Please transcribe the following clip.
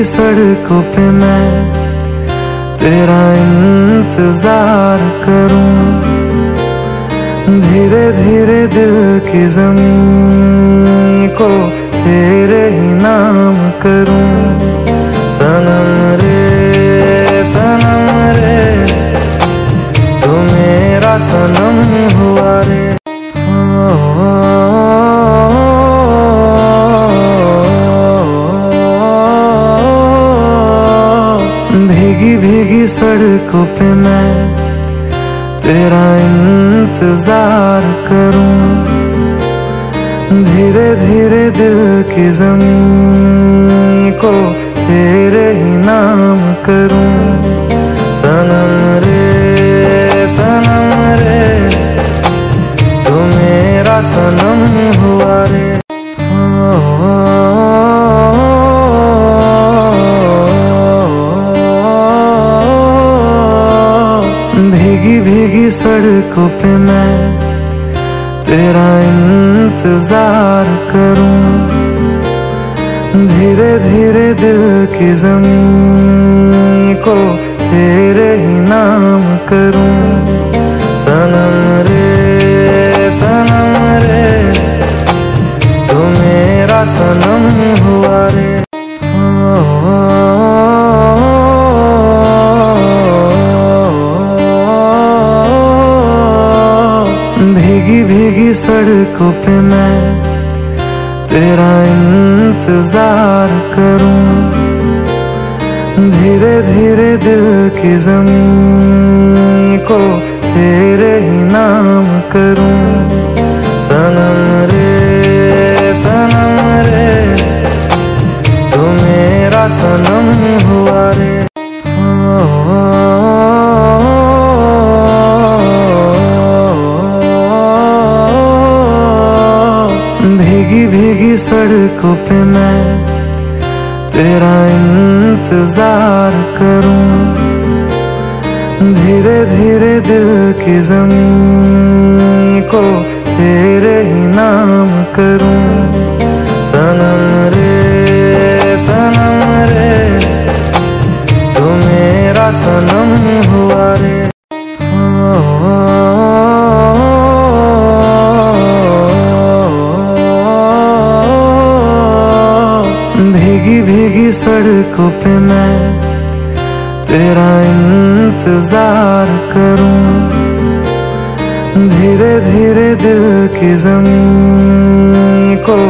सड़कों पे मैं तेरा इंतजार करूं, धीरे धीरे दिल की जमीन को तेरे ही नाम करूं। सनम रे तू मेरा सनम हुआ रे। भीगी भीगी सड़कों पे मैं तेरा इंतजार करूं, धीरे धीरे दिल की जमीन को तेरे ही नाम करूं। सनम रे तू मेरा सनम हुआ रे। भीगी भीगी सड़कों पे मैं तेरा इंतजार करूं, धीरे धीरे दिल की जमीन को तेरे ही नाम करूं। सनम रे तू मेरा सनम हुआ रे। भीगी भीगी सड़कों पे मैं तेरा इंतजार करूं, धीरे धीरे दिल की जमीन को तेरे ही नाम करूं। सनम रे तू मेरा सनम हुआ रे। भीगी भीगी सड़कों पे मैं तेरा इंतजार करूं, धीरे धीरे दिल की जमीन को तेरे ही नाम करूं। सनम रे तू मेरा सनम हुआ रे। भीगी भीगी सड़कों पे मैं तेरा इंतजार करूं, धीरे धीरे दिल की जमीन को